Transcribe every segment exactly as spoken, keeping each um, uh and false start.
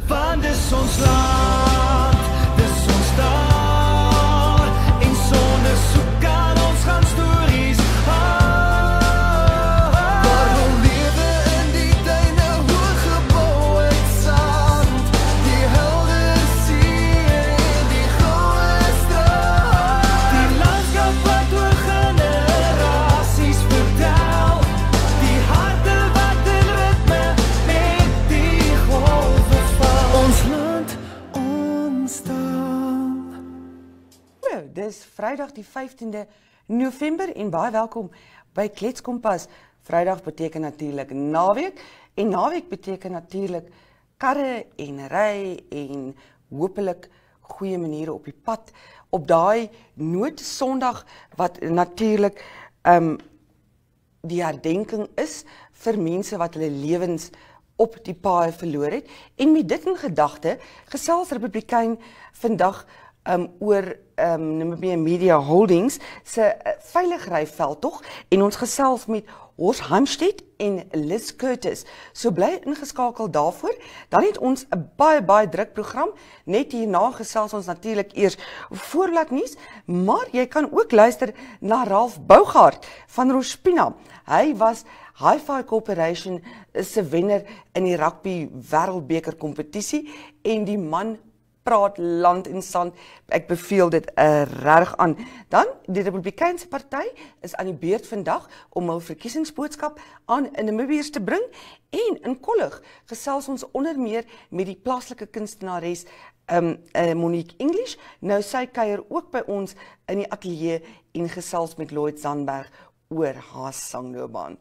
want dis ons land, dis ons taal, en sonder soek kan ons gaan stories haal. Waar wil lewe in die tuine, hoog gebou uit sand, die helder see en die goue strand, die landskap wat oor generasies vertel, die harte wat in ritme met die golwe val. Ons land, ons taal. Hallo, dis Vrydag die vyftiende November en baie welkom by Kletskompas. Vrydag beteken natuurlik naweek en naweek beteken natuurlik karre en ry en hopelik goeie maniere op die pad op daai noodsondag wat natuurlik um, die herdenking is vir mense wat hulle lewens op die paaie verloor het. En met dit in gedagte gesels Republikein vandag um, oor um, Namibia Media Holdings se uh, veiligheidsveldtog en ons gesels met Horst Heimstedt en Liz Curtis. So bly ingeskakel daarvoor. Dan het ons 'n baie baie druk program. Net hierna gesels ons natuurlik eers voorbladnuus, maar jy kan ook luister na Ralph Bougaard van Rospina. Hy was Hi-Fi Corporation se wenner in die rugby wêreldbeker kompetisie en die man praat land en sand. Ek beveel dit uh, reg aan. Dan die Republikeinse party is aan die beurt vandag om hul verkiesingsboodskap aan Namibiërs te bring en in Kollig gesels ons onder meer met die plaaslike kunstenares um, uh, Monique English. Nou sy kuier ook by ons in die ateljee en gesels met Lloyd Zandberg oor haar sangloopbaan.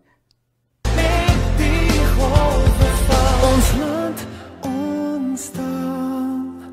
Ons land, ons taal.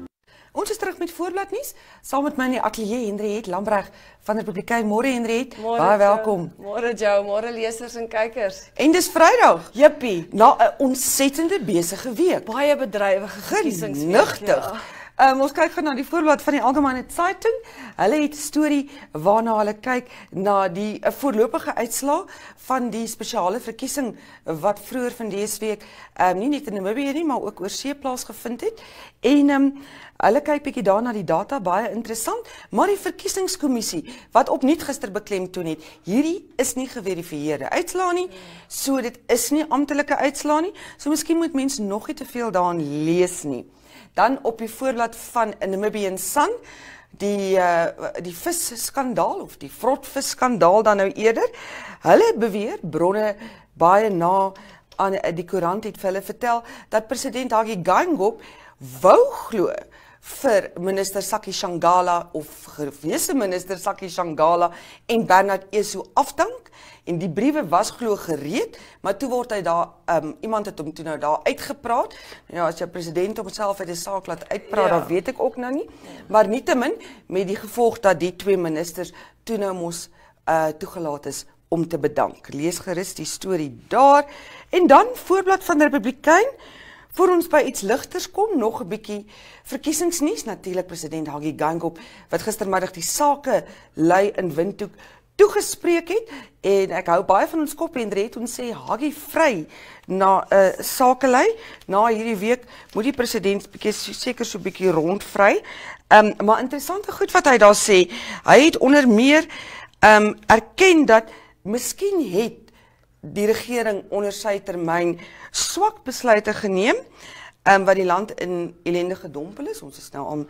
Ons is terug met voorbladnuus. Saam met my in die ateljee Henriette Lambreg van Republikein. Môre Henriette. Baie welkom. Môre Jo, môre lesers en kykers. En dis Vrydag. Jippie. Na 'n ontsettende besige week. Baie bedrywige verkiesingsweek. Genigtig. Ja. Um, ons kyk gou na die voorblad van die Algemene Zeitung. Hulle het 'n storie waarna hulle kyk na die uh, voorlopige uitslae van die spesiale verkiesing wat vroeër van dese week um, nie net in Namibië nie, maar ook oor see plaasgevind het. En um, hulle kyk bietjie daarna die data, baie interessant, maar die verkiesingskommissie wat opnuut gister beklemtoon het, hierdie is nie geverifieerde uitslae nie, so dit is nie amptelike uitslae nie, so miskien moet mense nog nie te veel daarin lees nie. Dan op die voorblad van Namibian Sun, die, uh, die visskandaal, of die vrotvisskandaal dan nou eerder. Hulle beweer, bronne baie na aan die koerant het vir hulle vertel, dat president Hage Geingob wou glo vir minister Saki Shangala of gewese minister Saki Shangala en Bernard Esau afdank. En die briewe was glo gereed, maar toe word hy daar, um, iemand het hom toe nou daar uitgepraat. Ja, as jy president homself uit die saak laat uitpraat, ja. Dan weet ek ook nou nie. Maar nietemin, met die gevolg dat die twee ministers toe nou mos uh, toegelaat is om te bedank. Lees gerus die storie daar. En dan, voorblad van die Republikein, voor ons by iets ligters kom, nog 'n bietjie verkiesingsnuus, natuurlik president Hage Geingob, wat gistermiddag die sake lei in Windhoek toegespreek het, en ek hou baie van ons kop en red, ons sê Hage vry na 'n uh, sakelei, na hierdie week moet die president bietjie seker so bietjie rondvry. Um, maar interessante goed wat hy daar sê, hy het onder meer um, erken dat miskien het die regering onder sy termyn swak besluite geneem, um, wat die land in ellende gedompel is. Ons is nou al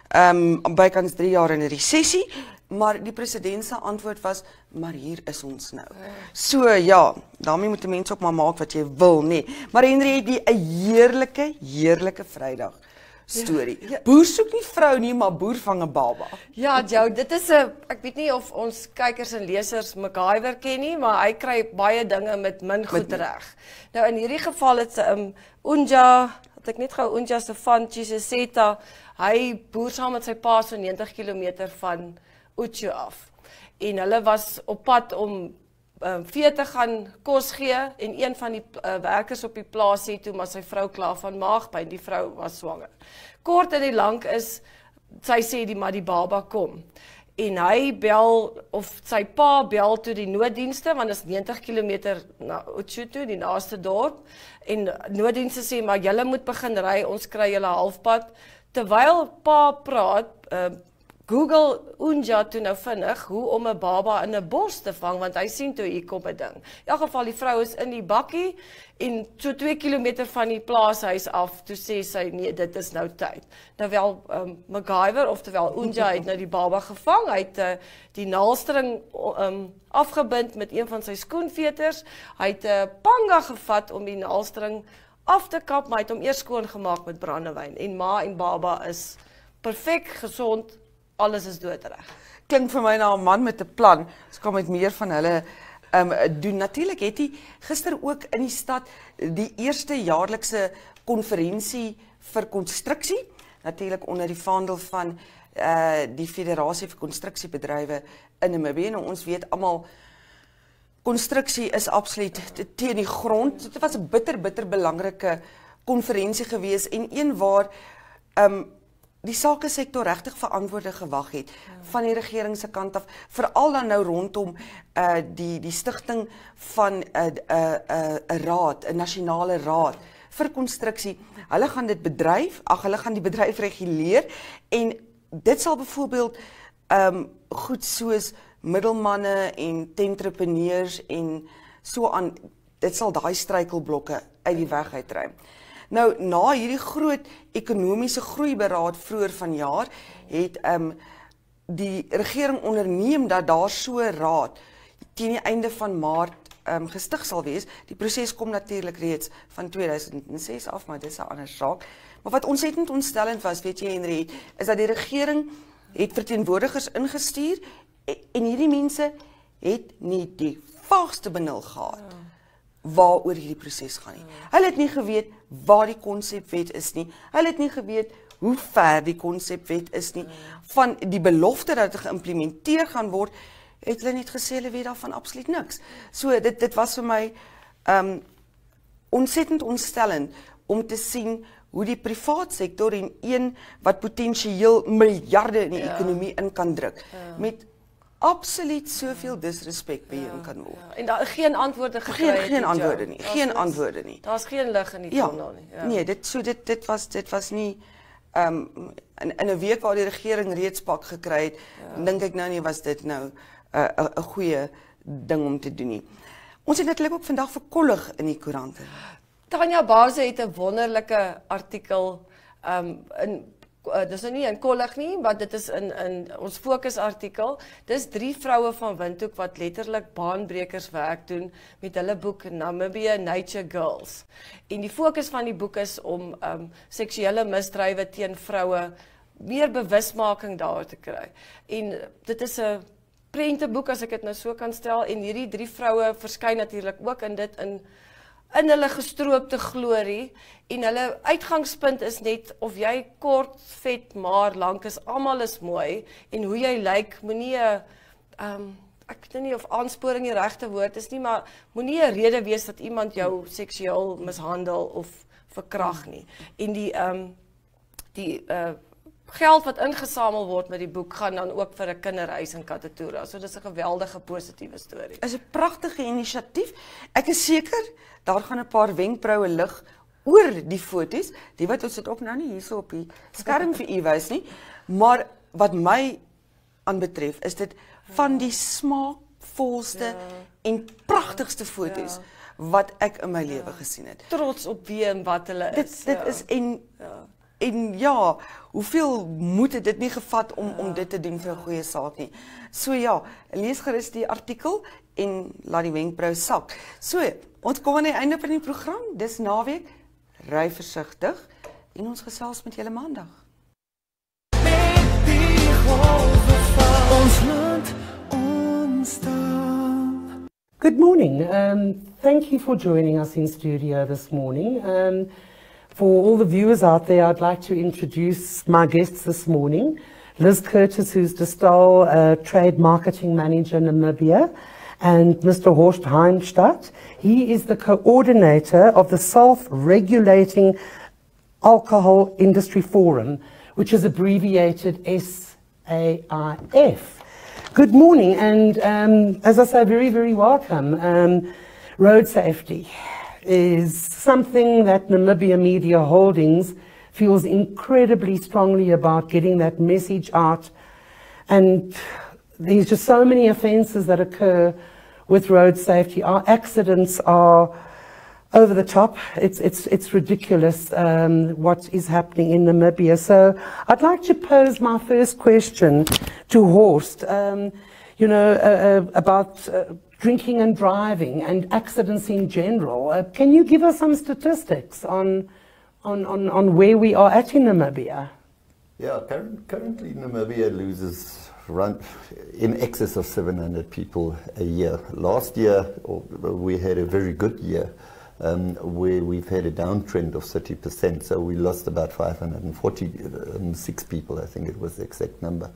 um, bykans drie jaar in 'n resessie, maar die president se antwoord was, maar hier is ons nou. So ja, daarmee moet die mense ook maar maak wat jy wil, nee. Maar Henry het die 'n heerlike, heerlike Vrydag storie. Ja, ja. Boer soek nie vrou nie, maar boer vang 'n baba. Ja, Jo, dit is 'n, ek weet nie of ons kykers en lesers MacGyver ken nie, maar hy kry baie dinge met min goed reg. Nou in hierdie geval het um, Unja, het ek net gou Unja se van Chiseta, hy boer saam met sy pa so negentig kilometer van Uchu af. En hulle was op pad om um, vee te gaan kos gee en een van die uh, werkers op die plaas sê toe maar sy vrou klaar van maagpyn, die vrou was swanger. Kort en die lank is, sy sê die maar die baba kom. en hy bel, of sy pa bel toe die nooddienste, want dit is negentig kilometer na Otshutu, die naaste dorp, en nooddienste sê, maar julle moet begin ry, ons kry julle halfpad. Terwyl pa praat, uh, Google Unja toe nou vinnig hoe om 'n baba in 'n bos te vang, want hy sien toe hier kom 'n ding. In elk geval, die vrou is in die bakkie, en so twee kilometer van die plaashuis af, toe sê sy, nee, dit is nou tyd. Nou wel, um, MacGyver, oftewel Unja, het nou die baba gevang, hy het uh, die naalstring um, afgebind met een van sy skoenveters, hy het 'n uh, panga gevat om die naalstring af te kap, maar hy het hom eers skoon gemaak met brandewyn, en ma en baba is perfek gesond, alles is doodreg. Klink vir my na 'n man met 'n plan. Ons kan met meer van hulle um, doen. Natuurlik het hy gister ook in die stad die eerste jaarlikse konferensie vir konstruksie, natuurlik onder die vaandel van uh, die Federasie vir Konstruksiebedrywe in Namibië. Nou, ons weet almal, konstruksie is absoluut teen die grond. Dit was 'n bitter, bitter belangrike konferensie gewees, en een waar um, die sakesektor regtig verantwoorde gewag het ja. van die regering se kant af, veral dan nou rondom uh, die die stigting van 'n uh, 'n uh, 'n uh, raad, 'n nasionale raad vir konstruksie. Hulle gaan dit bedryf, ag hulle gaan die bedryf reguleer, en dit sal byvoorbeeld um, goed soos middelmanne en entrepreneurs en so aan, dit sal daai struikelblokke uit die weg uitruim. Nou, na hierdie groot ekonomiese groeiberaad vroeër vanjaar, het um, die regering onderneem dat daar so 'n raad teen die einde van Maart um, gestig sal wees. Die proses kom natuurlik reeds van tweeduisend ses af, maar dit is 'n ander saak. Maar wat ontsettend ontstellend was, weet jy Henry, is dat die regering het verteenwoordigers ingestuur, en hierdie mense het nie die vaagste benul gehad ja. waaroor hierdie proses gaan nie. Ja. Hulle het nie geweet waar die konsepwet is nie. Hulle het nie geweet hoe ver die konsepwet is nie. Ja. Van die belofte dat dit geïmplementeer gaan word, het hulle net gesê hulle weet daarvan absoluut niks. So dit dit was vir my um ontsettend ontstellend om te sien hoe die privaat sektor en een wat potensieel miljarde in die ja. ekonomie in kan druk, ja. met absoluut soveel disrespek beheer kan word. Ja. En daar geen antwoorde gekry geen, het. Geen antwoorde nie. Daar's geen niks, antwoorde nie. Daar's geen lig in die ja. tunnel nie. Ja. Nee, dit so dit dit was dit was nie um in in 'n week waar die regering reeds pak gekry het, ja. dink ek nou nie was dit nou 'n uh, 'n uh, goeie ding om te doen nie. Ons het natuurlik ook vandag verkollig in die koerante. Tanya Baze het 'n wonderlike artikel um in Uh, dis nou nie in kollig nie, maar dit is in in ons fokusartikel. Dis drie vroue van Windhoek wat letterlik baanbrekers werk doen met hulle boek Namibia Nature Girls. En die fokus van die boek is om um, seksuele misdrywe teen vroue meer bewusmaking daar te kry. En dit is 'n prenteboek, as ek dit nou so kan stel, en hierdie drie vroue verskyn natuurlik ook in dit in in hulle gestroopte glorie, en hulle uitgangspunt is net of jy kort, vet, maar lank is, almal is mooi, en hoe jy lyk, moenie 'n um, ek weet nie of aansporing die regte woord is nie, maar moenie 'n rede wees dat iemand jou seksueel mishandel of verkrag nie. En die um, die uh, geld wat ingesamel word met die boek gaan dan ook vir 'n kinderhuis in Katatura. So dis 'n geweldige positiewe storie. Is 'n pragtige inisiatief. Ek is seker daar gaan 'n paar wenkbroue lig oor die foto's, die wat ons dit ook nou nie hierso op die skerm vir u wys nie, maar wat my aanbetref is dit van die smaakvolste ja. en pragtigste foto's ja. wat ek in my ja. lewe gesien het. Trots op wie en wat hulle is. Dit dit ja. is en ja. En ja, hoeveel moed het dit nie gevat om, ja. om dit te doen vir 'n goeie saak nie. So ja, lees gerus die artikel en laat die wenkbrau sak. So, ons kom aan die einde van die program. Dis naweek. Ry versigtig en ons gesels met julle maandag. Good morning. Um, thank you for joining us in studio this morning. Um, For all the viewers out there, I'd like to introduce my guests this morning. Liz Curtis, who's the Distal uh, Trade Marketing Manager in Namibia, and Mister Horst Heimstadt. He is the coordinator of the Self-Regulating Alcohol Industry Forum, which is abbreviated S A I F. Good morning, and um, as I say, very, very welcome. Um, road safety is something that Namibia Media Holdings feels incredibly strongly about getting that message out. And there's just so many offences that occur with road safety. Our accidents are over the top. It's, it's, it's ridiculous um, what is happening in Namibia. So I'd like to pose my first question to Horst, um, you know, uh, uh, about uh, drinking and driving and accidents in general. Uh, can you give us some statistics on, on, on, on where we are at in Namibia? Yeah, current, currently Namibia loses run in excess of seven hundred people a year. Last year we had a very good year um, where we've had a downtrend of thirty percent, so we lost about five hundred forty-six people, I think it was the exact number.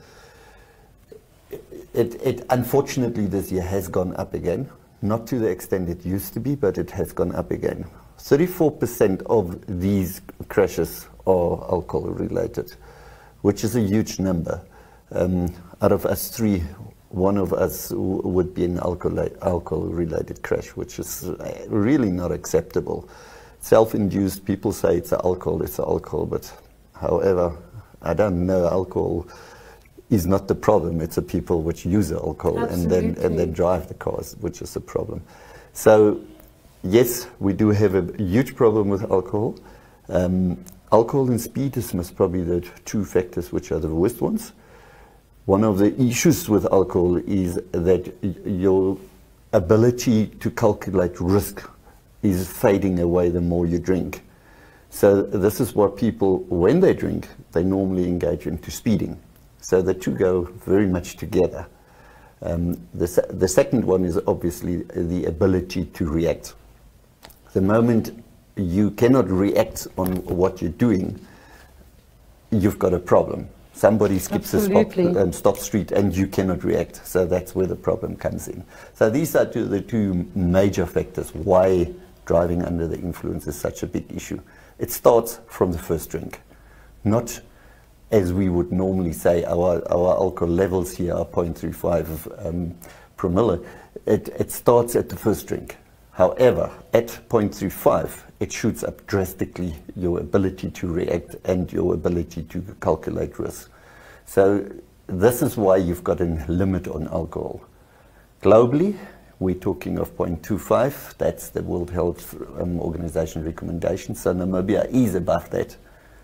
It, it, unfortunately this year has gone up again, not to the extent it used to be, but it has gone up again. thirty-four percent of these crashes are alcohol related, which is a huge number. Um, out of us three, one of us w would be an alcohol-related crash, which is really not acceptable. Self-induced, people say it's alcohol, it's alcohol, but however, I don't know, alcohol is not the problem, it's the people which use alcohol and then, and then drive the cars, which is the problem. So, yes, we do have a huge problem with alcohol. Um, alcohol and speed is most probably the two factors which are the worst ones. One of the issues with alcohol is that your ability to calculate risk is fading away the more you drink. So this is what people, when they drink, they normally engage into speeding. So the two go very much together. Um, the, se the second one is obviously the ability to react. The moment you cannot react on what you're doing, you've got a problem. Somebody skips Absolutely. a stop, um, stop street and you cannot react. So that's where the problem comes in. So these are two, the two major factors why driving under the influence is such a big issue. It starts from the first drink. Not as we would normally say, our, our alcohol levels here are zero point three five um, promille. It, it starts at the first drink. However, at zero point three five, it shoots up drastically your ability to react and your ability to calculate risk. So this is why you've got a limit on alcohol. Globally, we're talking of zero point two five. That's the World Health um, Organization recommendation. So Namibia is above that.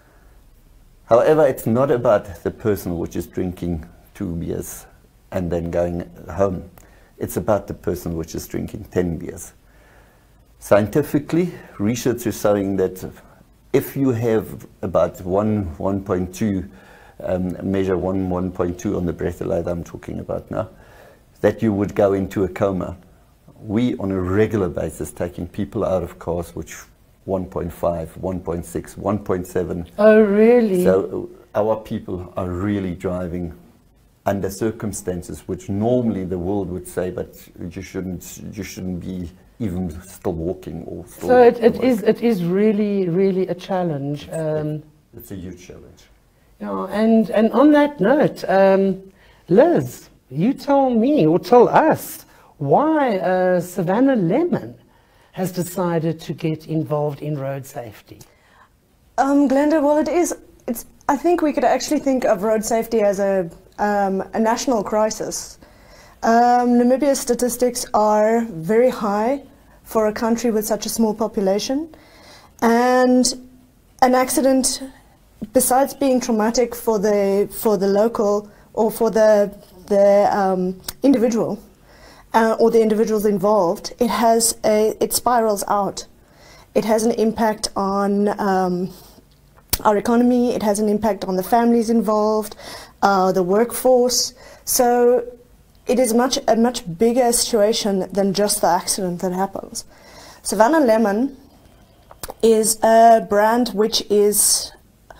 However, it's not about the person which is drinking two beers and then going home. It's about the person which is drinking ten beers. Scientifically, research is showing that if you have about one, one point two, um, measure one, one point two on the breathalyzer I'm talking about now, that you would go into a coma. We, on a regular basis, taking people out of cars which one point five, one point six, one point seven. Oh, really? So our people are really driving under circumstances which normally the world would say, but you shouldn't, you shouldn't be even still walking or still so it, it is it is really really a challenge. Um, it's a huge challenge. Yeah, and and on that note, um, Liz, you tell me or tell us why uh, Savannah Lemon has decided to get involved in road safety. Um, Glenda, well, it is. It's. I think we could actually think of road safety as a um, a national crisis. Um, Namibia's statistics are very high for a country with such a small population, and an accident, besides being traumatic for the for the local or for the the um, individual uh, or the individuals involved, it has a it spirals out. It has an impact on um, our economy. It has an impact on the families involved, uh, the workforce. So it is much a much bigger situation than just the accident that happens. Savannah Lemon is a brand which is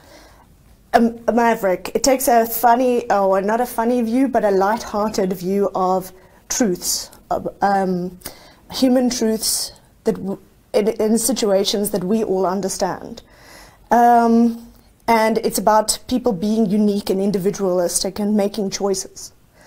a, a maverick. It takes a funny, or not a funny view, but a light-hearted view of truths, of, um, human truths that w in, in situations that we all understand. Um, and it's about people being unique and individualistic and making choices.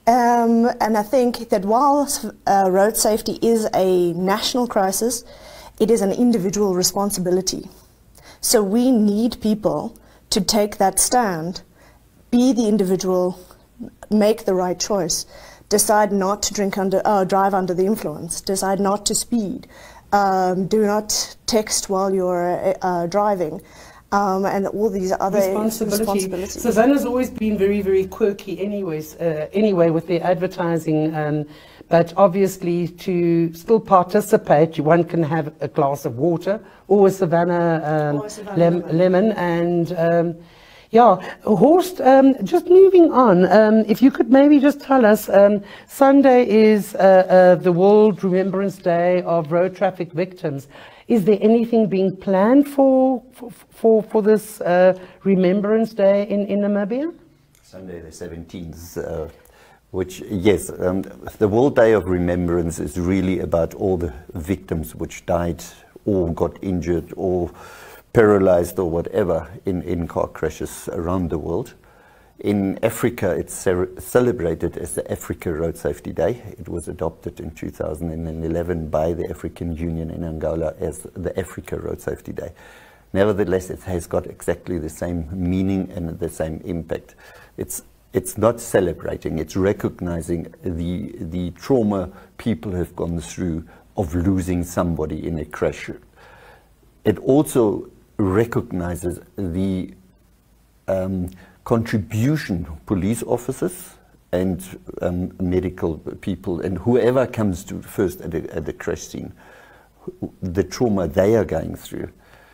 Um, and I think that while uh, road safety is a national crisis, it is an individual responsibility. So we need people to take that stand, be the individual, make the right choice, decide not to drink under, uh, drive under the influence, decide not to speed, um, do not text while you're uh, driving. Um, and all these other responsibility. responsibilities. Savannah's always been very, very quirky anyways, uh, anyway with their advertising, um, but obviously to still participate, one can have a glass of water or a Savannah, um, Or a Savannah lem lemon. lemon. And um, yeah, Horst, um, just moving on, um, if you could maybe just tell us, um, Sunday is uh, uh, the World Remembrance Day of Road Traffic Victims. Is there anything being planned for for, for, for this uh, Remembrance Day in, in Namibia? Sunday the seventeenth, uh, which, yes, um, the World Day of Remembrance is really about all the victims which died or got injured or paralyzed or whatever in, in car crashes around the world. In Africa, it's celebrated as the Africa Road Safety Day. It was adopted in two thousand eleven by the African Union in Angola as the Africa Road Safety Day. Nevertheless, it has got exactly the same meaning and the same impact. It's, it's not celebrating, it's recognizing the, the trauma people have gone through of losing somebody in a crash. It also recognizes the um, contribution police officers and um, medical people and whoever comes to first at the, at the crash scene, the trauma they are going through.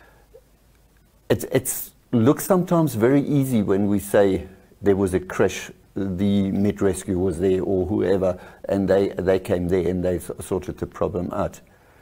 It it's, looks sometimes very easy when we say there was a crash, the Met Rescue was there or whoever, and they, they came there and they sorted the problem out.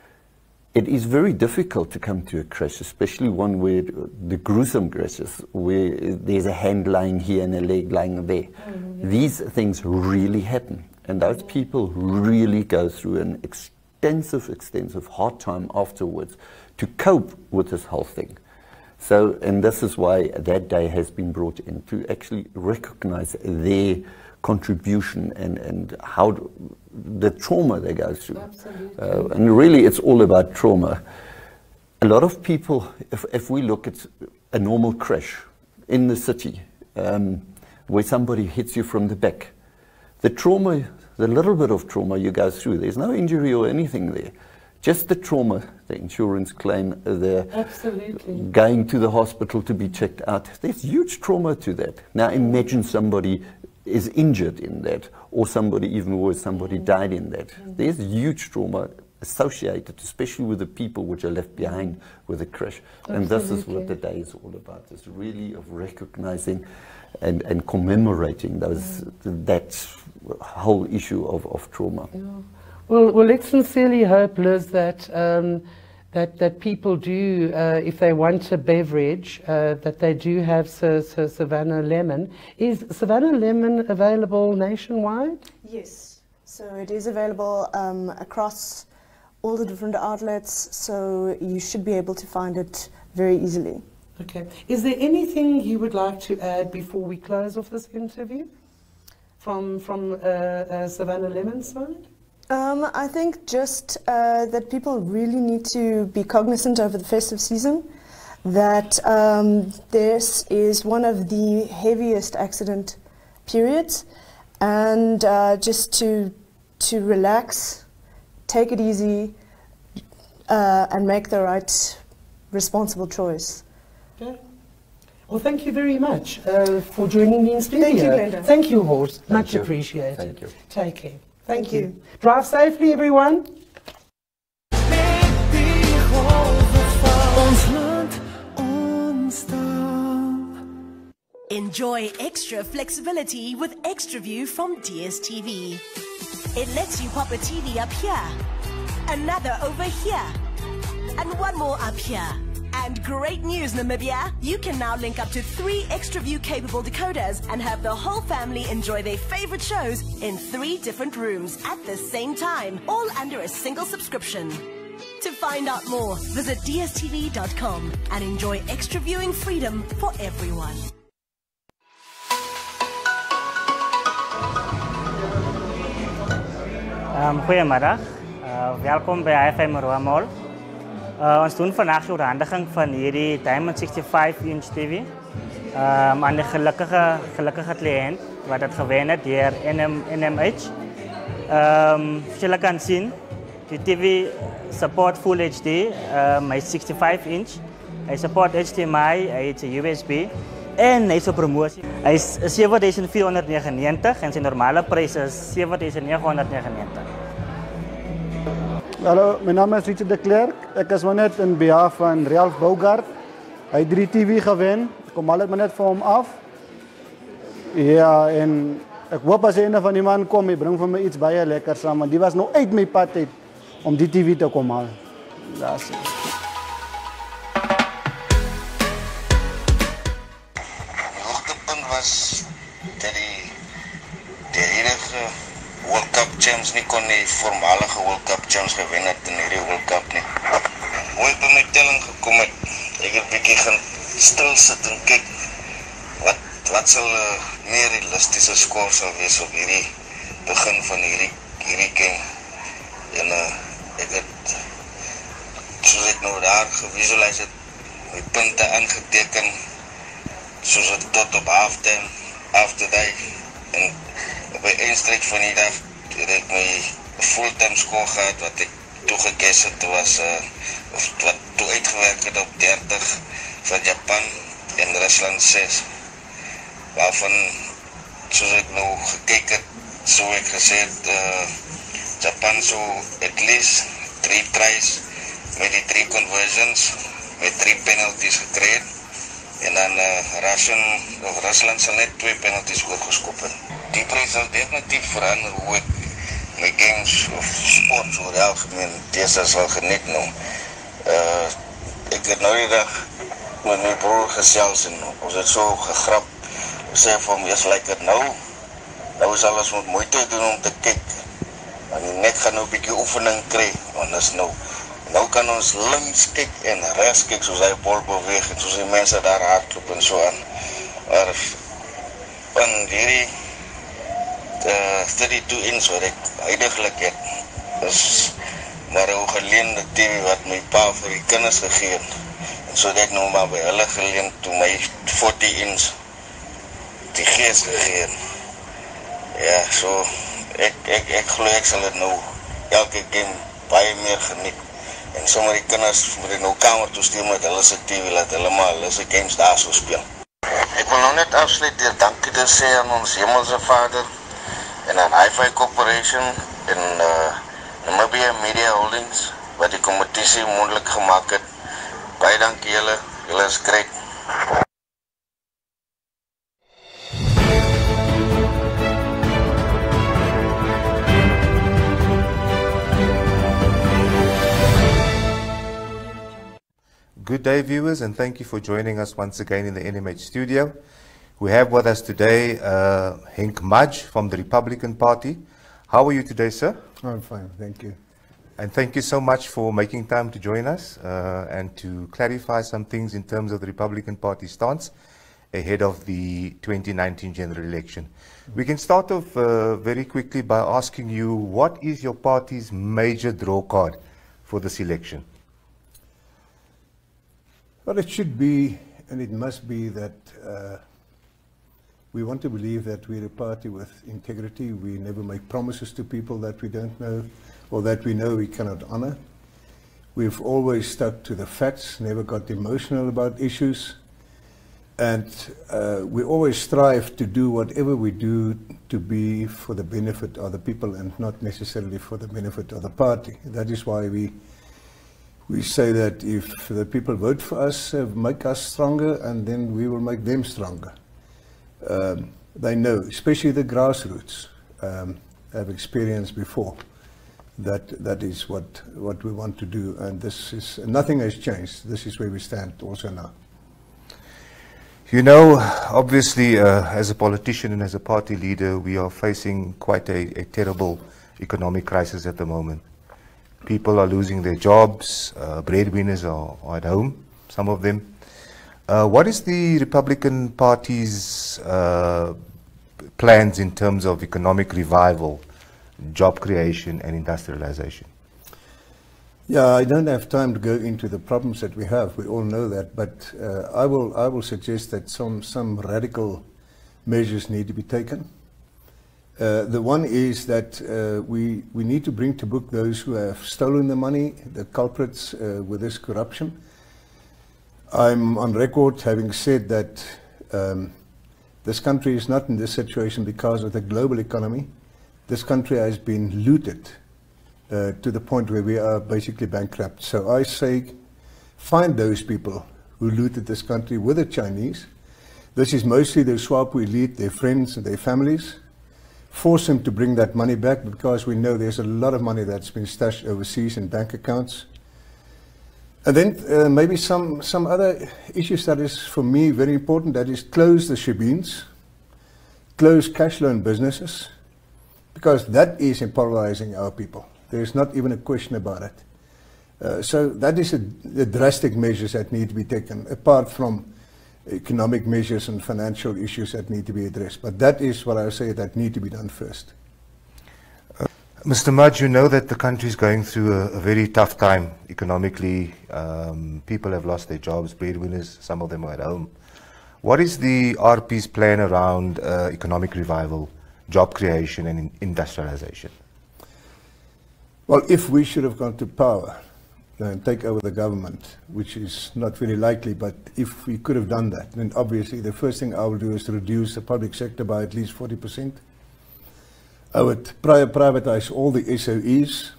It is very difficult to come to a crash, especially one where the gruesome crashes, where there's a hand lying here and a leg lying there. Mm-hmm. These things really happen, and those people really go through an extensive, extensive hard time afterwards to cope with this whole thing. So, and this is why that day has been brought in, to actually recognize their contribution and, and how to, the trauma they go through. Absolutely. Uh, and really it's all about trauma. A lot of people, if, if we look at a normal crash in the city, um, where somebody hits you from the back, the trauma, the little bit of trauma you go through, there's no injury or anything there. Just the trauma, the insurance claim, the Absolutely. going to the hospital to be checked out, there's huge trauma to that. Now imagine somebody is injured in that, or somebody, even worse, somebody died in that. There's huge trauma associated, especially with the people which are left behind with a crash. And this is what the day is all about. It's really of recognizing and, and commemorating those, that whole issue of, of trauma. Yeah. Well, well, let's sincerely hope, Liz, that um, that that people do, uh, if they want a beverage, uh, that they do have so, so Savannah Lemon. Is Savannah Lemon available nationwide? Yes, so it is available um, across all the different outlets, so you should be able to find it very easily. Okay. Is there anything you would like to add before we close off this interview from, from uh, uh, Savannah Lemon's side? Um, I think just uh, that people really need to be cognizant over the festive season, that um, this is one of the heaviest accident periods, and uh, just to, to relax, take it easy, uh, and make the right responsible choice. Okay. Well, thank you very much uh, for joining me in studio. Thank you, Glenda. Thank you, Horst. Thank Much you. appreciated. Thank you. Take care. Thank, Thank you. you. Drive safely, everyone. Ons land, ons taal. Enjoy extra flexibility with ExtraView from D S T V. It lets you pop a T V up here, another over here, and one more up here. And great news, Namibia! You can now link up to three ExtraView capable decoders and have the whole family enjoy their favorite shows in three different rooms at the same time, all under a single subscription. To find out more, visit D S T V dot com and enjoy extra viewing freedom for everyone. Um, goedemiddag, uh, welkom bij I F M Roa Mall. Uh, ons doen vandaag de oorhandiging van hierdie Diamond sixty-five inch T V um, aan de gelukkige, gelukkige cliënt wat het gewen het door N M H. Um, zoals je kan zien, die T V support Full H D, um, hij is sixty-five inch, hij support H D M I, hij heeft een U S B en hij is op promotie. Hij is seven thousand four hundred ninety-nine en zijn normale prijs is seven thousand nine hundred ninety-nine. Hallo, mijn naam is Richard de Klerk. Ik is maar net in behalf van Ralph Bougaard. Hij heeft drie T V gewonnen. Ik kom altijd maar net voor hem af. Ja, en ik hoop als een van die man komt, hij brengt voor me iets bij je lekker samen. Die was nog uit mijn pad uit om die T V te komen halen. Dat is het. Het hoogtepunt was dat die, de huidige World Cup champs niet kon die voormalige World Cup champs gewinnen in hierdie World Cup nie. Hoe ek by my telling gekom het, ek het 'n bietjie gaan stil sit en kyk wat wat sal 'n uh, meer realistiese score sal wees op hierdie begin van hierdie hierdie game. En uh, ek het soos ek nou daar gevisualiseer het, my punte aangeteken soos het tot op halftime after die en op een eindstreek van die dag het ek my fulltime score gehad wat ek toegekes het was uh, of wat toe uitgewerk het op thirty van Japan en Rusland six, waarvan soos ek nou gekyk het, so ek gesê het uh, Japan so at least three tries met die three conversions met three penalties gekry het. En dan uh, Russian, of Rusland sal net twee penalties oorgeskop het. Die prijs sal definitief verander hoe ek my games of sport oor die algemeen deze sal geniet nou. Uh, ek het nou die dag met my broer gesels en ons het so gegrap. Ek sê vir hom, yes, like het nou. Nou sal ons moet moeite doen om te kyk. Want die net gaan nou 'n bietjie oefening kry, want is nou Nou kan ons links kyk en rechts kyk soos hy bal beweeg en soos die mense daar hardloop en so aan. Maar in hierdie uh, thirty-two inch wat ek huidiglik het, is maar een geleende T V wat my pa vir die kinders gegee het. En so het ek nou maar by hulle geleen toe my forty inch die gees gegee het. Ja, so ek, ek, ek glo ek sal het nou elke game baie meer geniet. En sommer die kinders moet ek nou kamer toe stuur met hulle se T V, laat hulle maar hulle se games daar so speel. Ek wil nou net afsluit deur dankie te sê aan ons Hemelse Vader en aan Hi-Fi Corporation en uh, Namibia Media Holdings wat die kompetisie moontlik gemaak het. Baie dankie julle, julle is great. Good day, viewers, and thank you for joining us once again in the N M H studio. We have with us today uh, Henk Mudge from the Republican Party. How are you today, sir? I'm fine, thank you. And thank you so much for making time to join us uh, and to clarify some things in terms of the Republican Party stance ahead of the twenty nineteen general election. We can start off uh, very quickly by asking you, what is your party's major draw card for this election? Well, it should be, and it must be, that uh, we want to believe that we're a party with integrity. We never make promises to people that we don't know or that we know we cannot honor. We've always stuck to the facts, never got emotional about issues. And uh, we always strive to do whatever we do to be for the benefit of the people and not necessarily for the benefit of the party. That is why we We say that if the people vote for us, uh, make us stronger, and then we will make them stronger. Um, they know, especially the grassroots, um, have experienced before that that is what, what we want to do, and this is, nothing has changed. This is where we stand also now. You know, obviously, uh, as a politician and as a party leader, we are facing quite a, a terrible economic crisis at the moment. People are losing their jobs, uh, breadwinners are, are at home, some of them. Uh, what is the Republican Party's uh, plans in terms of economic revival job creation and industrialization? Yeah, I don't have time to go into the problems that we have. We all know that, but uh, I will I will suggest that some some radical measures need to be taken. Uh, the one is that uh, we we need to bring to book those who have stolen the money, the culprits uh, with this corruption. I'm on record having said that um, this country is not in this situation because of the global economy. This country has been looted uh, to the point where we are basically bankrupt. So I say, find those people who looted this country with the Chinese. This is mostly the SWAPO elite, their friends and their families. Force them to bring that money back, because we know there's a lot of money that's been stashed overseas in bank accounts. And then uh, maybe some, some other issues that is, for me, very important. That is, close the shebeens, close cash loan businesses, because that is impoverizing our people. There's not even a question about it. Uh, so that is a, the drastic measures that need to be taken, apart from economic measures and financial issues that need to be addressed. But that is what I would say that need to be done first. Uh, Mister Mudge, you know that the country is going through a, a very tough time economically. Um, people have lost their jobs, breadwinners, some of them are at home. What is the R P's plan around uh, economic revival, job creation and in industrialization? Well, if we should have gone to power and take over the government, which is not very likely, but if we could have done that, then obviously the first thing I will do is to reduce the public sector by at least forty percent. I would pri privatize all the S O Es,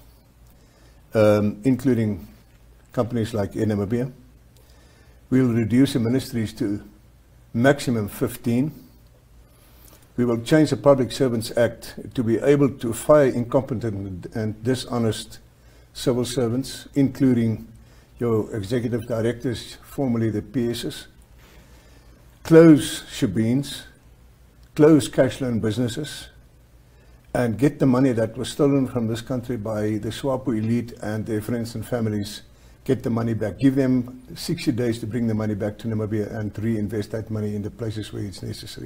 um, including companies like Air Namibia. We will reduce the ministries to maximum fifteen. We will change the Public Servants Act to be able to fire incompetent and dishonest civil servants, including your executive directors, formerly the P Ss. Close shebeens, close cash loan businesses, and get the money that was stolen from this country by the SWAPO elite and their friends and families, get the money back. Give them sixty days to bring the money back to Namibia and reinvest that money in the places where it's necessary.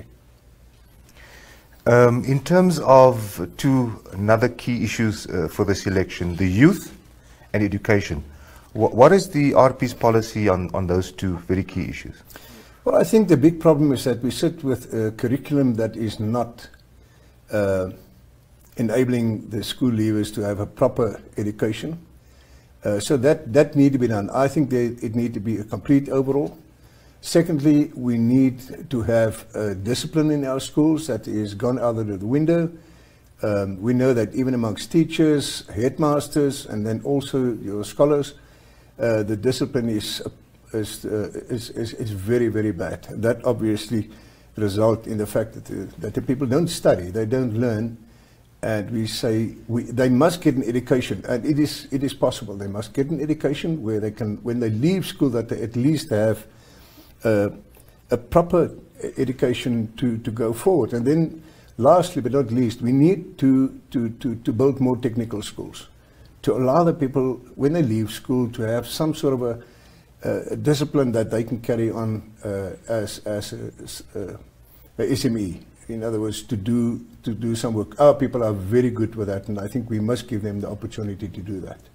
Um, in terms of two another key issues uh, for this election, the youth and education, Wh what is the R P's policy on, on those two very key issues? Well, I think the big problem is that we sit with a curriculum that is not uh, enabling the school leavers to have a proper education. Uh, so that, that need to be done. I think they, it need to be a complete overhaul. Secondly, we need to have uh, discipline in our schools that is gone out of the window. Um, we know that even amongst teachers, headmasters, and then also your scholars, uh, the discipline is, is, uh, is, is, is very, very bad. That obviously results in the fact that the, that the people don't study, they don't learn, and we say we, they must get an education, and it is, it is possible. They must get an education where they can, when they leave school, that they at least have Uh, a proper education to, to go forward. And then lastly but not least, we need to, to, to, to build more technical schools, to allow the people when they leave school to have some sort of a, uh, a discipline that they can carry on uh, as, as a, a, a S M E. In other words, to do, to do some work. Our people are very good with that, and I think we must give them the opportunity to do that.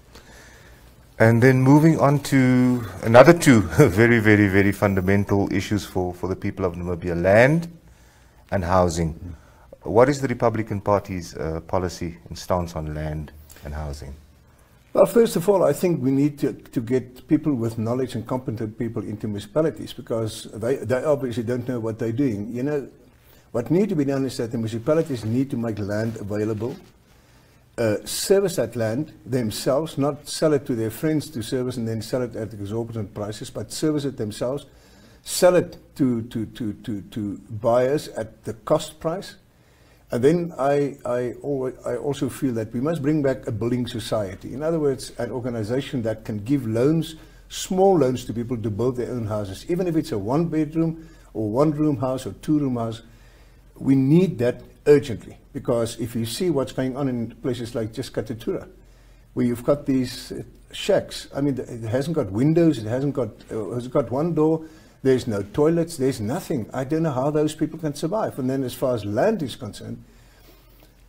And then moving on to another two very, very, very fundamental issues for, for the people of Namibia, land and housing. Mm. What is the Republican Party's uh, policy and stance on land and housing? Well, first of all, I think we need to, to get people with knowledge and competent people into municipalities, because they, they obviously don't know what they're doing. You know, what needs to be done is that the municipalities need to make land available, Uh, service that land themselves, not sell it to their friends to service and then sell it at exorbitant prices, but service it themselves, sell it to, to, to, to, to buyers at the cost price. And then I, I, always, I also feel that we must bring back a building society. In other words, an organization that can give loans, small loans to people to build their own houses, even if it's a one bedroom or one room house or two room house. We need that urgently, because if you see what's going on in places like just Katatura, where you've got these uh, shacks, I mean, it hasn't got windows, it hasn't got, uh, it's got one door, there's no toilets, there's nothing. I don't know how those people can survive. And then as far as land is concerned,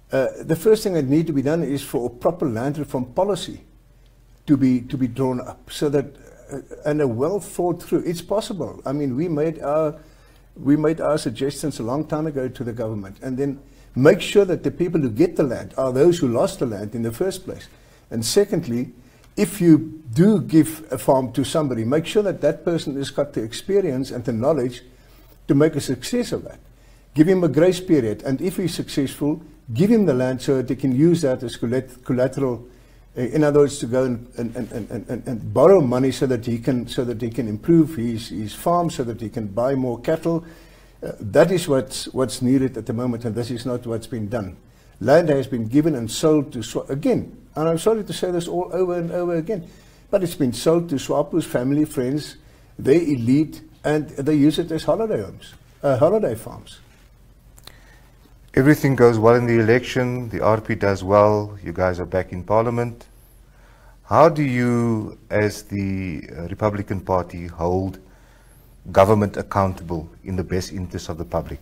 Uh, the first thing that needs to be done is for a proper land reform policy to be to be drawn up, so that uh, and a well thought through. It's possible. I mean, we made our we made our suggestions a long time ago to the government, and then make sure that the people who get the land are those who lost the land in the first place. And secondly, if you do give a farm to somebody, make sure that that person has got the experience and the knowledge to make a success of that. Give him a grace period, and if he's successful, give him the land so that they can use that as collateral. Uh, in other words, to go and, and, and, and, and, and borrow money so that he can so that he can improve his, his farm, so that he can buy more cattle. Uh, that is what's what's needed at the moment, and this is not what's been done. Land has been given and sold to Swa again, and I'm sorry to say this all over and over again, but it's been sold to SWAPO's family, friends, their elite, and they use it as holiday homes, uh, holiday farms. Everything goes well in the election, the R P does well, you guys are back in Parliament. How do you, as the uh, Republican Party, hold government accountable in the best interest of the public?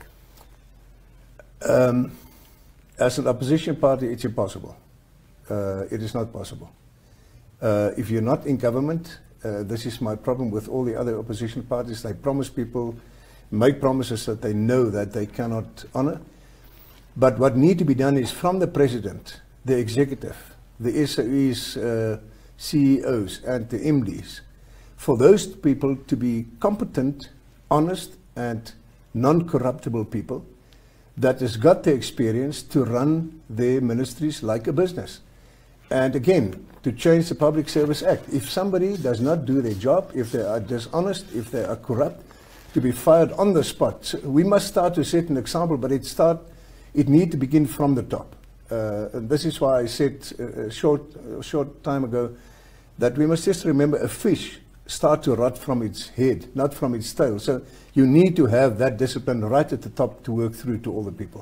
Um, as an opposition party, it's impossible. Uh, it is not possible. Uh, if you're not in government, uh, this is my problem with all the other opposition parties. They promise people, make promises that they know that they cannot honor. But what needs to be done is from the president, the executive, the S O Es, uh, C E Os, and the M Ds, for those people to be competent, honest, and non-corruptible people that has got the experience to run their ministries like a business. And again, to change the Public Service Act. If somebody does not do their job, if they are dishonest, if they are corrupt, to be fired on the spot. So we must start to set an example, but it start. It needs to begin from the top. Uh, and this is why I said a short, a short time ago that we must just remember a fish starts to rot from its head, not from its tail. So you need to have that discipline right at the top to work through to all the people.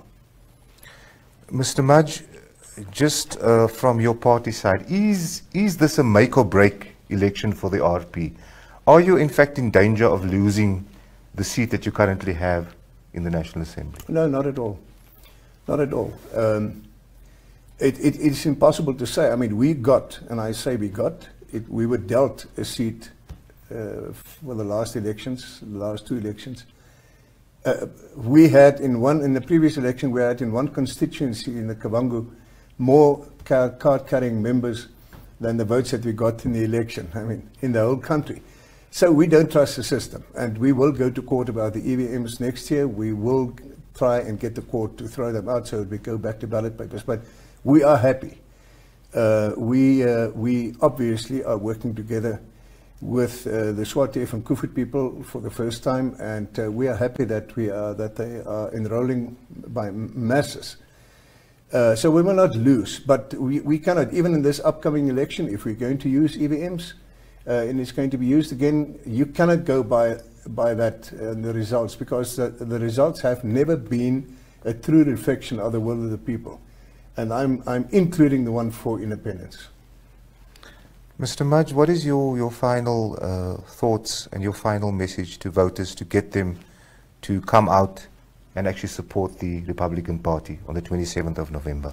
Mister Mudge, just uh, from your party side, is, is this a make or break election for the R P? Are you in fact in danger of losing the seat that you currently have in the National Assembly? No, not at all. Not at all. Um, it, it, it's impossible to say. I mean, we got, and I say we got, it, we were dealt a seat uh, for the last elections, the last two elections. Uh, we had in one, in the previous election, we had in one constituency in the Kavango more car, card-carrying members than the votes that we got in the election, I mean, in the whole country. So we don't trust the system, and we will go to court about the E V Ms next year. We will try and get the court to throw them out so that we go back to ballot papers. But we are happy. Uh, we, uh, we obviously are working together with uh, the Swati and Kufit people for the first time, and uh, we are happy that, we are, that they are enrolling by masses. Uh, so we will not lose, but we, we cannot, even in this upcoming election, if we're going to use E V Ms, uh, and it's going to be used again, you cannot go by by that uh, the results, because the, the results have never been a true reflection of the will of the people, and I'm I'm including the one for independence. Mister Mudge, what is your your final uh, thoughts and your final message to voters to get them to come out and actually support the Republican Party on the twenty-seventh of November?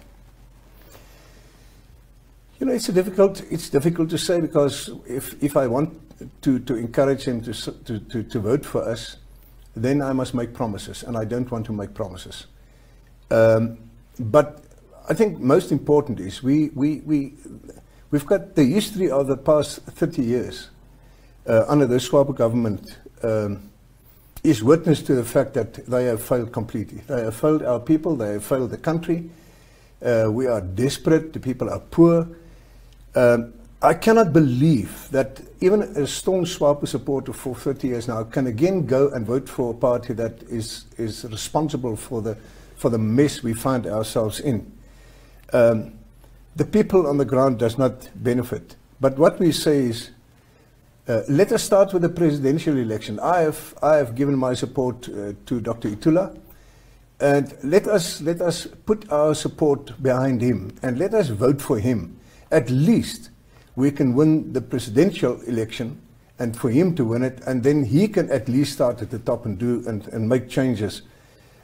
You know, it's a difficult it's difficult to say, because if if I want to to encourage them to to to, to vote for us, then I must make promises, and I don't want to make promises. Um, but I think most important is we we we we've got the history of the past thirty years uh, under the SWAPO government. Um, is witness to the fact that they have failed completely. They have failed our people, they have failed the country. Uh, we are desperate, the people are poor. Um, I cannot believe that even a staunch SWAPO supporter for thirty years now can again go and vote for a party that is, is responsible for the, for the mess we find ourselves in. Um, the people on the ground does not benefit. But what we say is, Uh, let us start with the presidential election. I have, I have given my support uh, to Doctor Itula, and let us, let us put our support behind him, and let us vote for him. At least we can win the presidential election, and for him to win it, and then he can at least start at the top and do and, and make changes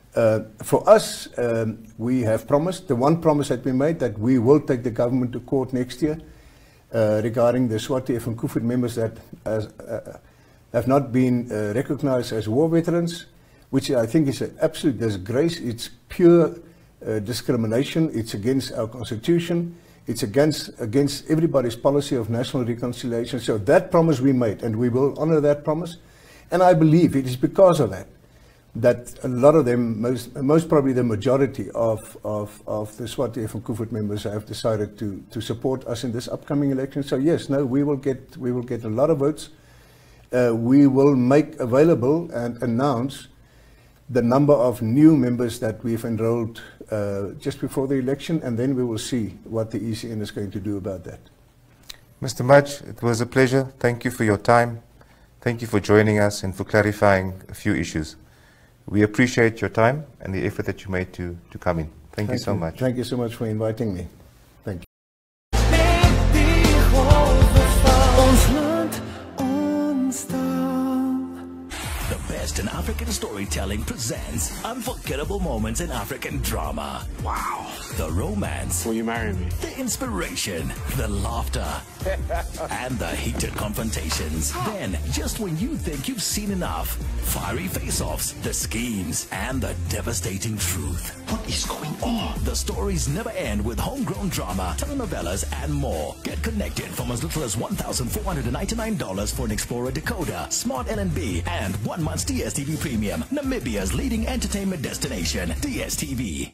Uh, for us, um, we have promised, the one promise that we made, that we will take the government to court next year uh, regarding the SWAT-F and Kufut members that as, uh, have not been uh, recognized as war veterans, which I think is an absolute disgrace. It's pure uh, discrimination. It's against our constitution. It's against, against everybody's policy of national reconciliation. So that promise we made, and we will honor that promise. And I believe it is because of that that a lot of them, most, most probably the majority of, of, of the SWAT-F and Kufut members have decided to, to support us in this upcoming election. So yes, no, we will get, we will get a lot of votes. Uh, we will make available and announce the number of new members that we've enrolled uh, just before the election, and then we will see what the E C N is going to do about that. Mister Mudge, it was a pleasure. Thank you for your time. Thank you for joining us and for clarifying a few issues. We appreciate your time and the effort that you made to, to come in. Thank, Thank you so you. much. Thank you so much for inviting me. Thank you. The best in African storytelling presents unforgettable moments in African drama. Wow. The romance. Will you marry me? The inspiration, the laughter, and the heated confrontations. Then, just when you think you've seen enough, fiery face-offs, the schemes, and the devastating truth. What is going on? The stories never end with homegrown drama, telenovelas, and more. Get connected from as little as one thousand four hundred ninety-nine dollars for an Explorer decoder, Smart L N B, and one month's D S T V Premium, Namibia's leading entertainment destination, D S T V.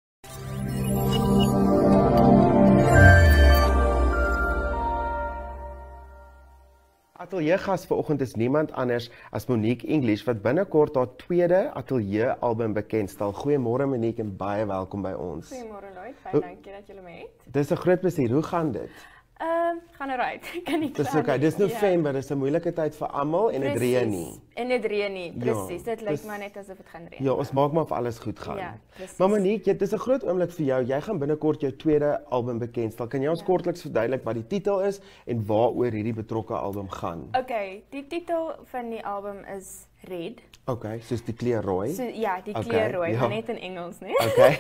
Atelier gas vanoggend is niemand anders as Monique English wat binnekort haar tweede Atelier album bekendstel. Goeiemôre Monique en baie welkom by ons. Goeiemôre Lloyd, baie dankie dat julle my het. Dis 'n groot plesier. Hoe gaan dit? Ehm, uh, gaan alright. Kan nie kla. Dis okay. Dis November, dis 'n moeilike tyd vir almal en dit reën nie. En dit reën nie. Presies. Ja, dit lyk maar net asof dit gaan reën. Ja, ons maak maar of alles goed gaan. Ja, presies. Maar Monique, dit is 'n groot oomblik vir jou. Jy gaan binnekort jou tweede album bekendstel. Kan jy ons ja. kortliks verduidelik wat die titel is en waaroor hierdie betrokke album gaan? Okay, die titel van die album is Red. Okay, soos die kleur rooi. So ja, die okay, kleur rooi, ja. maar net in Engels, né? Okay.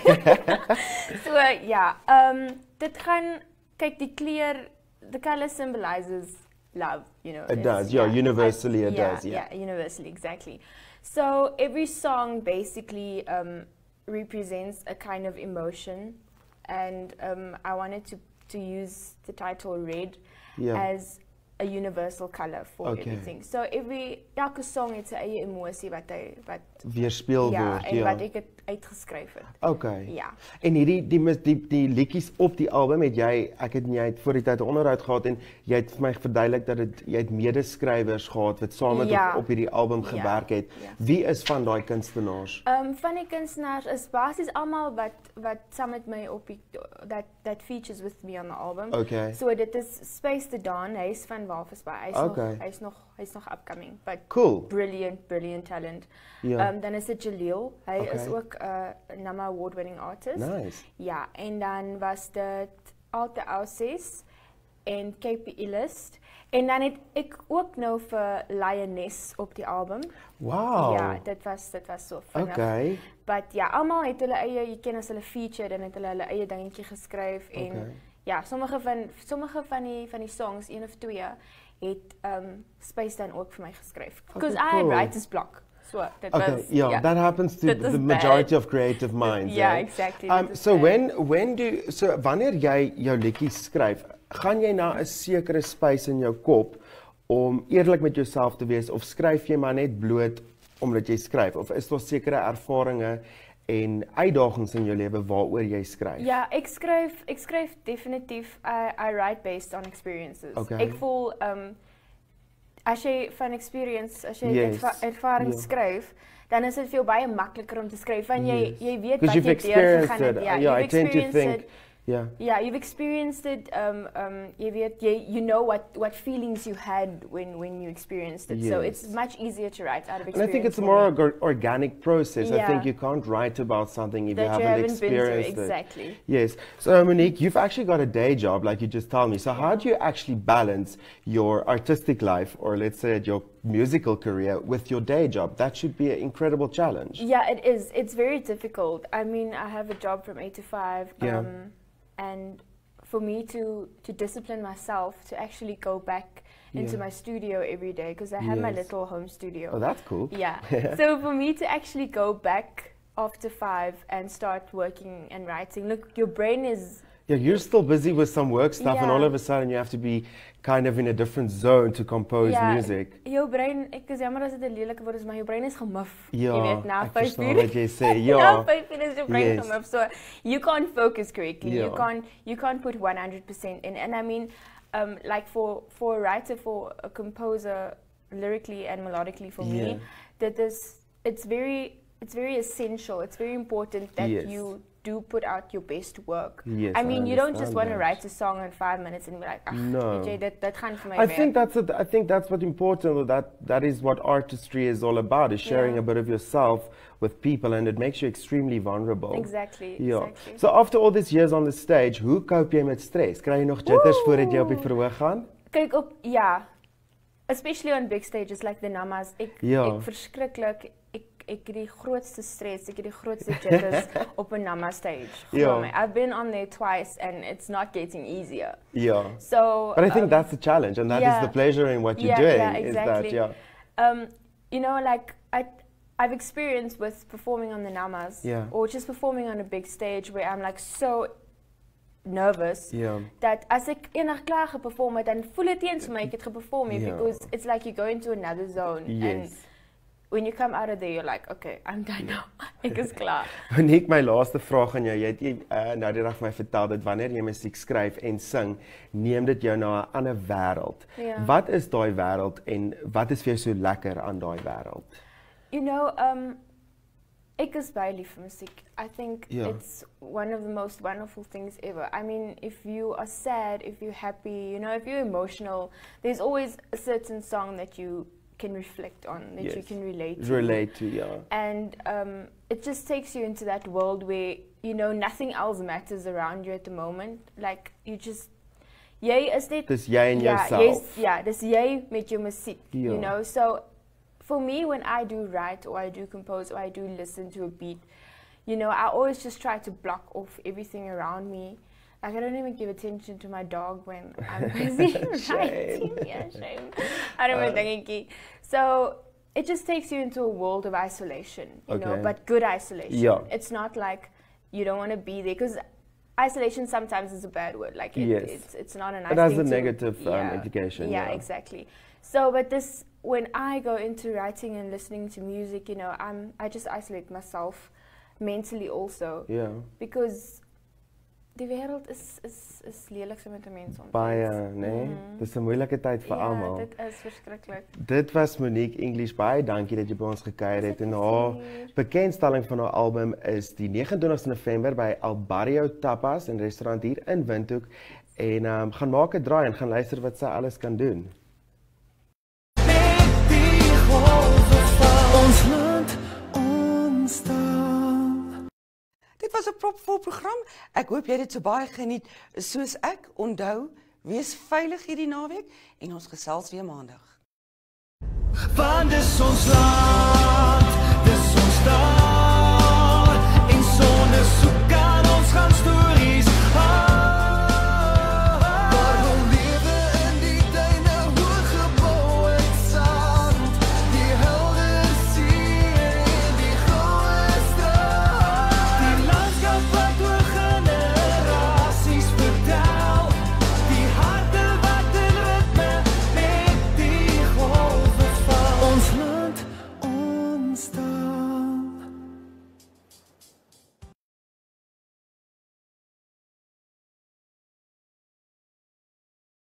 So ja, ehm um, dit gaan kyk die kleur, the color symbolizes love, you know. It does, yeah, universally it yeah, does, yeah. Yeah, universally, exactly. So every song basically um, represents a kind of emotion, and um, I wanted to, to use the title Red yeah. as a universal color for okay. everything. So every, elke song het sy eie emosie wat hy, wat weerspieël ja, word, en ja. wat ek het uitgeskryf het. Okay. Ja. En hierdie die die, die, die liedjies op die album het jy, ek het jy het voor die tyd 'n onderhoud gehad en jy het vir my verduidelik dat dit jy het medeskrywers gehad wat saam met ja. op, op hierdie album gewerk het. Ja. Wie is van daai kunstenaars? Ehm um, van die kunstenaars is basies almal wat wat saam met my op die that that features with me on the album. Okay. So dit is Space the Dawn, hy's van Walvisbaai. Hy's okay. nog hy's nog hy's nog upcoming, but cool. Brilliant, brilliant talent. Ja. Ehm um, dan is dit Jaleel. Hy okay. is ook 'n uh, N A M A award winning artist. Nice. Ja, en dan was dit Alte Aussies en K P Illust. En dan het ek ook nou vir Lioness op die album. Wow. Ja, dit was dit was so vinnig. Okay. But ja, almal het hulle eie, jy ken as hulle feature, dan het hulle hulle eie dingetjie geskryf en okay. ja, sommige van sommige van die van die songs, een of twee, het um Space dan ook vir my geskryf. Because okay, cool. I write this block. So that okay, was yeah, yeah, that happens to the majority bad. of creative minds. yeah, eh? exactly. Um, so bad. when when do so wanneer jy jou liedjies skryf, gaan jy na 'n sekere space in jou kop om eerlik met jouself te wees of skryf jy maar net bloot omdat jy skryf of is daar sekere ervarings en uitdagings in jou lewe waaroor jy skryf? Ja, ek skryf ek skryf definitief I, I write based on experiences. Okay. Ek voel um as jy van experience, as jy yes. erva ervaring yeah. skryf, dan is dit vir jou baie makliker om te skryf want jy yes. jy weet wat jy deurgegaan het. Ja, yeah, I tend to think it. Yeah. Yeah, you've experienced it. Um, um, you, weet, you, you know what, what feelings you had when, when you experienced it. So Yes. it's much easier to write out of experience. And I think it's a for more me. org- organic process. I Yeah. think you can't write about something if That you you haven't haven't been through, experienced it. exactly. Yes. So Monique, you've actually got a day job, like you just told me. So how do you actually balance your artistic life, or let's say your musical career, with your day job? That should be an incredible challenge. Yeah, it is. It's very difficult. I mean, I have a job from eight to five. Yeah. Um, and for me to, to discipline myself to actually go back into Yeah. my studio every day, because I have my Yes. little home studio. Oh, that's cool. Yeah. So for me to actually go back after five and start working and writing, look, your brain is... Yeah, you're still busy with some work stuff, and Yeah. all of a sudden you have to be kind of in a different zone to compose ja, music. Jou brein, ek is jammer as dit 'n lelike woord is, maar jou brein is gemuf. Ja, jy weet, na ek vyf verstaan uur. wat jy sê, ja. Na vyf uur is jou brein Yes. gemuf. So you can't focus correctly. You Ja. can't you can't put one hundred percent in. And I mean, um, like for for a writer, for a composer, lyrically and melodically, for Yeah. me, that this it's very it's very essential. It's very important that Yes. you do put out your best work. Yes, I I mean, you don't just understand want to that. write a song in five minutes and be like, ah, No. weet jy, dit dit gaan vir my I werk." think that's a, I think that's what important. That that is what artistry is all about: is sharing Yeah. a bit of yourself with people, and it makes you extremely vulnerable. Exactly, Yeah. exactly. So after all these years on the stage, hoe cope jy met stres? Kry jy nog jitters voordat jy op die verhoog gaan? Kyk op, ja. Especially on big stages like the Namas. Ek Ja. ek verskriklik ek ek het die grootste stres, ek het die grootste jitters op 'n Nama stage. Glo Ja. my. I've been on there twice and it's not getting easier. Yeah. So But I think um, that's the challenge, and that is yeah. the pleasure in what you're yeah, doing. Yeah, Is that exactly. yeah. Um, you know, like I, I've experienced with performing on the Namas, Yeah. or just performing on a big stage where I'm like so nervous Yeah. that as ek enig klaar geperform het, dan voel dit eens vir my ek het geperform het, Yeah. because it's like you go into another zone. Yes. And when you come out of there, you're like, okay, I'm done now. Ek is klaar. Monique, my laaste vraag aan jou. Jy het uh, nou die dag vir my vertel dat wanneer jy musiek skryf en sing, neem dit jou na 'n ander wêreld. Ja. Wat is daai wêreld en wat is vir jou so lekker aan daai wêreld? You know, um, ek is baie lief vir musiek. I think Yeah. it's one of the most wonderful things ever. I mean, if you are sad, if you're happy, you know, if you're emotional, there's always a certain song that you can reflect on, that you Yes. can relate to. Relate to, yeah. And um, it just takes you into that world where, you know, nothing else matters around you at the moment. Like, you just... Jy is net... Dis jy en ja, jouself. jy's- Ja, dis jy met jou musiek, Ja. you know. So, for me, when I do write or I do compose or I do listen to a beat, you know, I always just try to block off everything around me. Like, I don't even give attention to my dog when I'm busy writing. Yeah, shame. I don't even Uh, think So, it just takes you into a world of isolation, you know, Okay. but good isolation. Yeah. It's not like you don't want to be there, because isolation sometimes is a bad word. Like, it, Yes. it's, it's not a nice It has thing a to- negative, um, implication, Yeah, yeah. exactly. So, but this, when I go into writing and listening to music, you know, I'm, I just isolate myself mentally also. Yeah. Because die wêreld is, is, is lelijk so met 'n mens soms. Baie, nee. Mhm. Dis 'n moeilike tyd vir Ja, almal. dit is verskriklik. Dit was Monique English. Baie dankie dat jy by ons gekuier het. En haar bekendstelling van haar album is die nege en twintigste November by Albarrio Tapas en restaurant hier in Windhoek. En um, gaan maak 'n draai en gaan luister wat sy alles kan doen. Ons land ontstaan. Dit was 'n propvol program. Ek hoop jy het dit so baie geniet soos ek. Onthou, wees veilig hierdie naweek en ons gesels weer maandag. Want dis ons land.